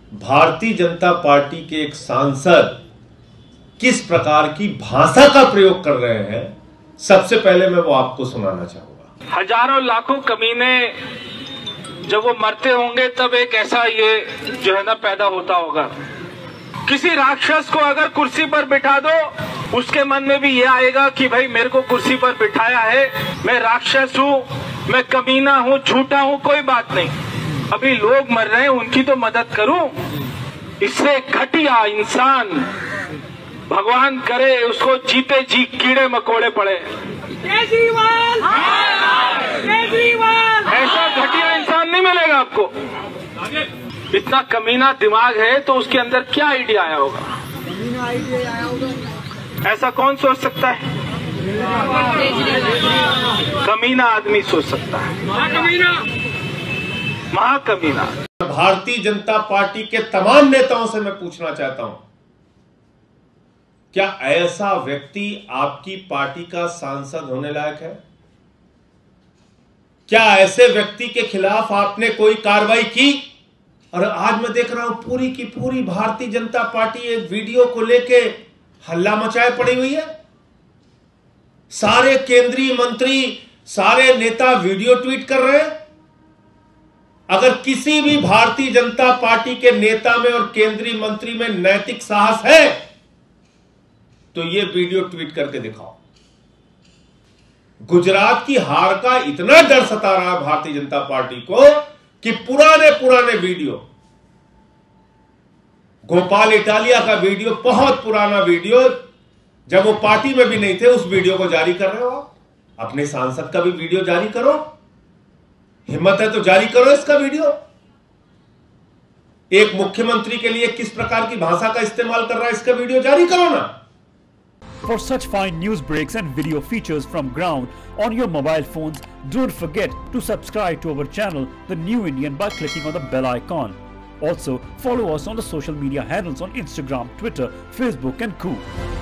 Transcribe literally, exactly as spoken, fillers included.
Bharatiya Janata party के एक सांसद किस प्रकार की भाषा का प्रयोग कर रहे हैं, सबसे पहले मैं वो आपको सुनाना चाहूंगा। हजारों लाखों कमीने जब वो मरते होंगे तब एक ऐसा ये जो है ना पैदा होता होगा। किसी राक्षस को अगर कुर्सी पर बिठा दो, उसके मन में भी ये आएगा कि भाई मेरे को कुर्सी पर बिठाया है, मैं राक्षस हूँ, मैं कमीना हूँ, झूठा हूँ, कोई बात नहीं, अभी लोग मर रहे हैं उनकी तो मदद करूं। इससे घटिया इंसान भगवान करे उसको जीते जी कीड़े मकोड़े पड़े। केजरीवाल, केजरीवाल, ऐसा घटिया इंसान नहीं मिलेगा आपको। इतना कमीना दिमाग है तो उसके अंदर क्या आइडिया आया होगा? कमीना आइडिया आया होगा। ऐसा कौन सोच सकता है? कमीना आदमी सोच सकता है, महाकमीना, महाकमीना। भारतीय जनता पार्टी के तमाम नेताओं से मैं पूछना चाहता हूं, क्या ऐसा व्यक्ति आपकी पार्टी का सांसद होने लायक है? क्या ऐसे व्यक्ति के खिलाफ आपने कोई कार्रवाई की? और आज मैं देख रहा हूं पूरी की पूरी भारतीय जनता पार्टी एक वीडियो को लेके हल्ला मचाए पड़ी हुई है। सारे केंद्रीय मंत्री, सारे नेता वीडियो ट्वीट कर रहे हैं। अगर किसी भी भारतीय जनता पार्टी के नेता में और केंद्रीय मंत्री में नैतिक साहस है तो यह वीडियो ट्वीट करके दिखाओ। गुजरात की हार का इतना डर सता रहा है भारतीय जनता पार्टी को कि पुराने पुराने वीडियो, गोपाल इटालिया का वीडियो, बहुत पुराना वीडियो, जब वो पार्टी में भी नहीं थे, उस वीडियो को जारी कर रहे हो। अपने सांसद का भी वीडियो जारी करो, हिम्मत है तो जारी करो इसका वीडियो। एक मुख्यमंत्री के लिए किस प्रकार की भाषा का इस्तेमाल कर रहा है, इसका वीडियो जारी करो ना। For such fine news breaks and video features from ground on your mobile phones, don't forget to subscribe to our channel, The New Indian, by clicking on the bell icon. Also, follow us on the social media handles on Instagram, Twitter, Facebook and Co.